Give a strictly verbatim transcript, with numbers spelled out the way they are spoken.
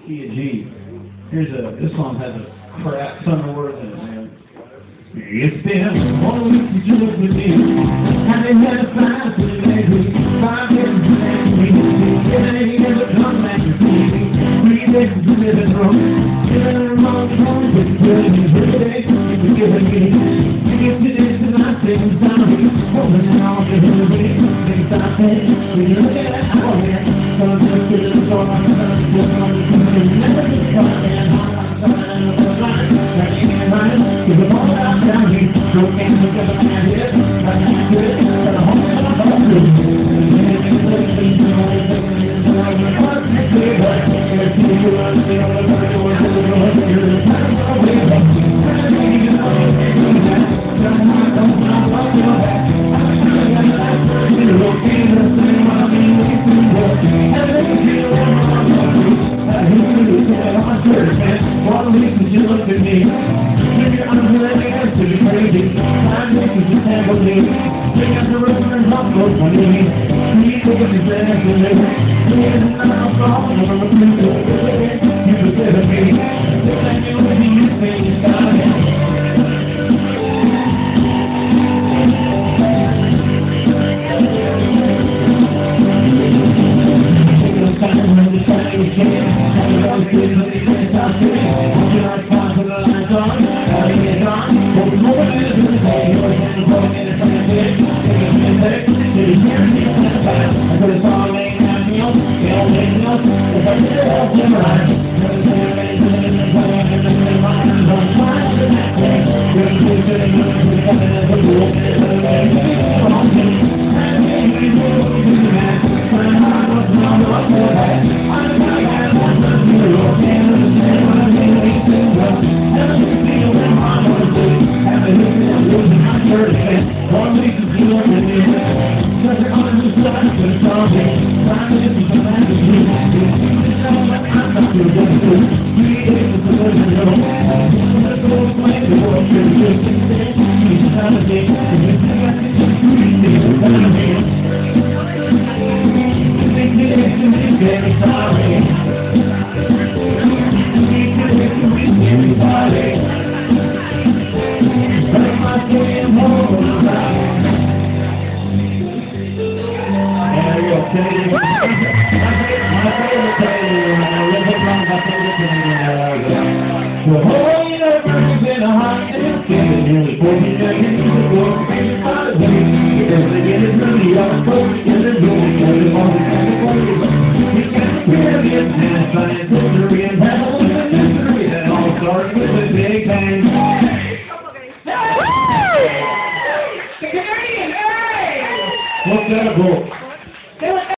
key of G. Here's a, this song has a crap ton of words in it, man. It's been one week since you looked with me. Haven't had a five since lately. Five years since lately. And I ain't never come back to see me. Three days since you living wrong. Living in the wrong home, but you're good and you're good. You're giving me. You get to this and I say I'm sorry. Holding it all to the way. Things I say. When you look at that, I want it. So I'm just a little sore on the sun. Just on the sun. Never just caught it. I'm trying to find it. That ain't right. Cause I'm all out down here. No can't look at my head. I'm not good. But I'm home and I'm home. One week since you looked at me. Maybe I'm really to be crazy. I'm making you tangle me. Bring up the river and hop goes my knee. You look at the dance with me. And I'm falling on the blue. You consider me. This ain't you and you think you got it. The whole universe is in a hot and it's nearly forty seconds to the world, and it's not a day. Everything is really up, and there's no one more than everybody. We can't hear it, and science, history, and health, and history, that all starts with a big bang. What's that about?